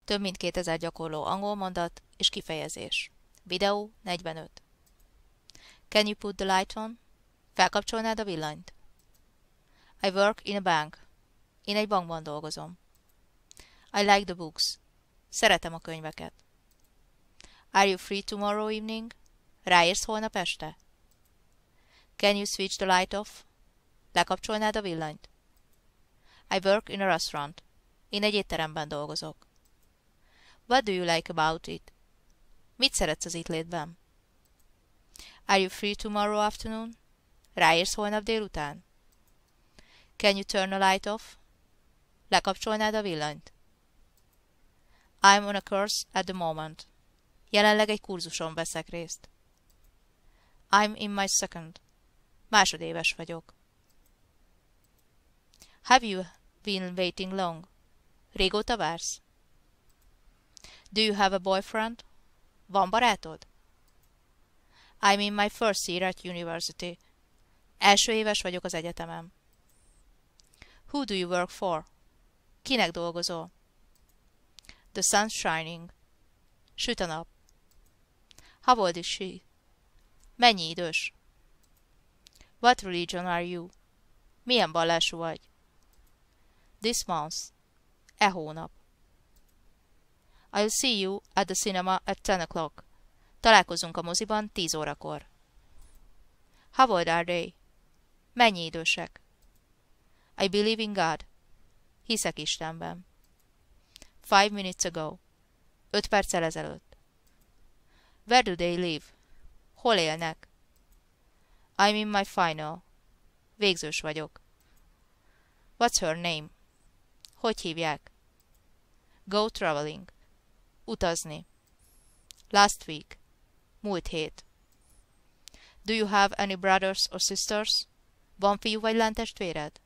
Több mint 2000 gyakorló angol mondat és kifejezés. Videó 45. Can you put the light on? Felkapcsolnád a villanyt? I work in a bank. Én egy bankban dolgozom. I like the books. Szeretem a könyveket. Are you free tomorrow evening? Ráérsz holnap este? Can you switch the light off? Lekapcsolnád a villanyt? I work in a restaurant. Én egy étteremben dolgozok. What do you like about it? Mit szeretsz az itt létben? Are you free tomorrow afternoon? Ráérsz holnap délután? Can you turn a light off? Lekapcsolnád a villanyt? I'm on a course at the moment. Jelenleg egy kurzuson veszek részt. I'm in my second. Másodéves vagyok. Have you been waiting long? Régóta vársz? Do you have a boyfriend? Van barátod? I'm in my first year at university. Első éves vagyok az egyetemen. Who do you work for? Kinek dolgozol? The sun's shining. Süt a nap. How old is she? Mennyi idős? What religion are you? Milyen vallású vagy? This month. E hónap. I'll see you at the cinema at 10 o'clock. Találkozunk a moziban 10 órakor. How old are they? Mennyi idősek? I believe in God. Hiszek Istenben. 5 minutes ago. 5 perccel ezelőtt. Where do they live? Hol élnek? I'm in my final. Végzős vagyok. What's her name? Hogy hívják? Go traveling. Utazni. Last week. Múlt hét. Do you have any brothers or sisters? Van fiú vagy lánytestvéred?